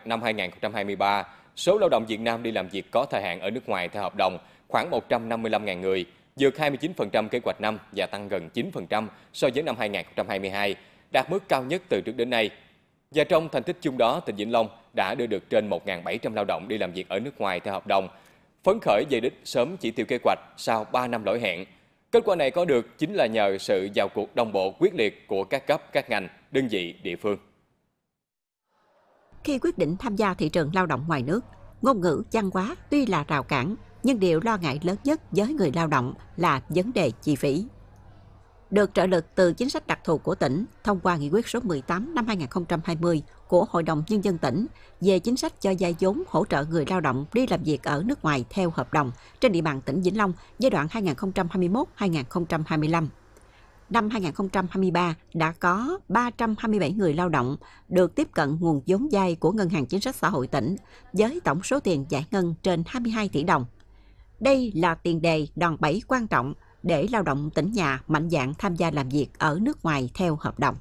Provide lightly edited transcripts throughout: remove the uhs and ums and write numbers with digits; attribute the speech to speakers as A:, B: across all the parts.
A: Năm 2023, số lao động Việt Nam đi làm việc có thời hạn ở nước ngoài theo hợp đồng khoảng 155.000 người, vượt 29% kế hoạch năm và tăng gần 9% so với năm 2022, đạt mức cao nhất từ trước đến nay. Và trong thành tích chung đó, tỉnh Vĩnh Long đã đưa được trên 1.700 lao động đi làm việc ở nước ngoài theo hợp đồng, phấn khởi về đích sớm chỉ tiêu kế hoạch sau 3 năm lỗi hẹn. Kết quả này có được chính là nhờ sự vào cuộc đồng bộ quyết liệt của các cấp, các ngành, đơn vị, địa phương.
B: Khi quyết định tham gia thị trường lao động ngoài nước, ngôn ngữ văn hóa tuy là rào cản, nhưng điều lo ngại lớn nhất với người lao động là vấn đề chi phí. Được trợ lực từ chính sách đặc thù của tỉnh thông qua nghị quyết số 18 năm 2020 của Hội đồng Nhân dân tỉnh về chính sách cho vay vốn hỗ trợ người lao động đi làm việc ở nước ngoài theo hợp đồng trên địa bàn tỉnh Vĩnh Long giai đoạn 2021-2025. Năm 2023 đã có 327 người lao động được tiếp cận nguồn vốn vay của Ngân hàng Chính sách Xã hội tỉnh với tổng số tiền giải ngân trên 22 tỷ đồng. Đây là tiền đề đòn bẩy quan trọng để lao động tỉnh nhà mạnh dạn tham gia làm việc ở nước ngoài theo hợp đồng.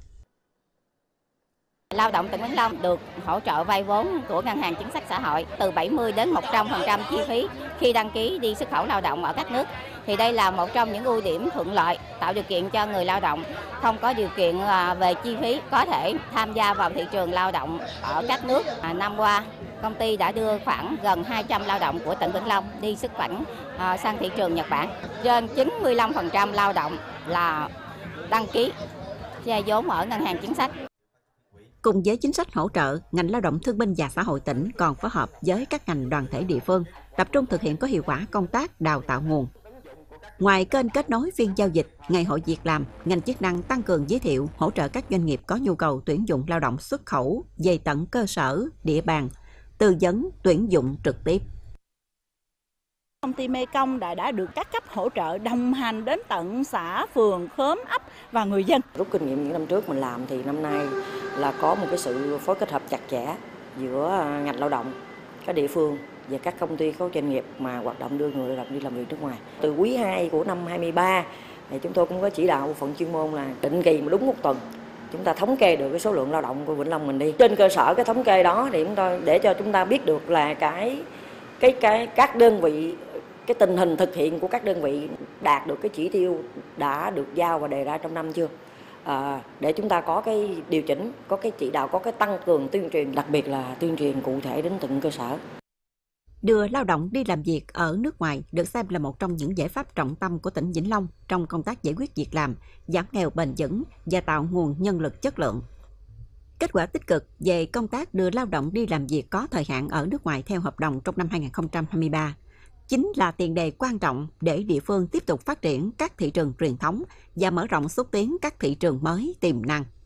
C: Lao động tỉnh Vĩnh Long được hỗ trợ vay vốn của Ngân hàng Chính sách Xã hội từ 70 đến 100% chi phí khi đăng ký đi xuất khẩu lao động ở các nước. Thì đây là một trong những ưu điểm thuận lợi tạo điều kiện cho người lao động không có điều kiện về chi phí có thể tham gia vào thị trường lao động ở các nước. Năm qua, công ty đã đưa khoảng gần 200 lao động của tỉnh Vĩnh Long đi xuất cảnh sang thị trường Nhật Bản. Trên 95% lao động là đăng ký vay vốn ở Ngân hàng Chính sách.
B: Cùng với chính sách hỗ trợ, ngành lao động thương binh và xã hội tỉnh còn phối hợp với các ngành đoàn thể địa phương, tập trung thực hiện có hiệu quả công tác đào tạo nguồn. Ngoài kênh kết nối phiên giao dịch, ngày hội việc làm, ngành chức năng tăng cường giới thiệu, hỗ trợ các doanh nghiệp có nhu cầu tuyển dụng lao động xuất khẩu về tận cơ sở, địa bàn, tư vấn, tuyển dụng trực tiếp.
D: Công ty Mekong đã được các cấp hỗ trợ đồng hành đến tận xã, phường, khóm, ấp và người dân.
E: Rút kinh nghiệm những năm trước mình làm thì năm nay là có một cái sự phối kết hợp chặt chẽ giữa ngành lao động, các địa phương và các công ty, các doanh nghiệp mà hoạt động đưa người lao động đi làm việc nước ngoài. Từ quý 2 của năm 23 thì chúng tôi cũng có chỉ đạo bộ phận chuyên môn là định kỳ mà đúng một tuần chúng ta thống kê được cái số lượng lao động của Vĩnh Long mình đi. Trên cơ sở cái thống kê đó thì để cho chúng ta biết được là các đơn vị, cái tình hình thực hiện của các đơn vị đạt được cái chỉ tiêu đã được giao và đề ra trong năm chưa, để chúng ta có cái điều chỉnh, có cái chỉ đạo, có cái tăng cường tuyên truyền, đặc biệt là tuyên truyền cụ thể đến từng cơ sở.
B: Đưa lao động đi làm việc ở nước ngoài được xem là một trong những giải pháp trọng tâm của tỉnh Vĩnh Long trong công tác giải quyết việc làm, giảm nghèo bền vững và tạo nguồn nhân lực chất lượng. Kết quả tích cực về công tác đưa lao động đi làm việc có thời hạn ở nước ngoài theo hợp đồng trong năm 2023 chính là tiền đề quan trọng để địa phương tiếp tục phát triển các thị trường truyền thống và mở rộng xúc tiến các thị trường mới tiềm năng.